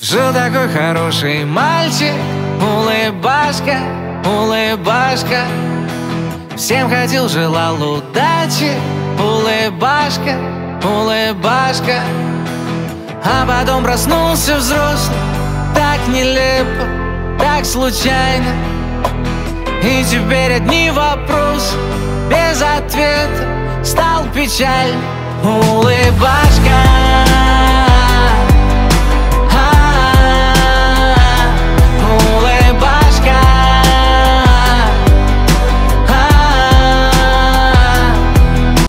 Жил такой хороший мальчик, улыбашка, улыбашка. Всем ходил, желал удачи, улыбашка, улыбашка. А потом проснулся взрослый, так нелепо, так случайно. И теперь одни вопросы без ответа, стал печаль. Улыбашка.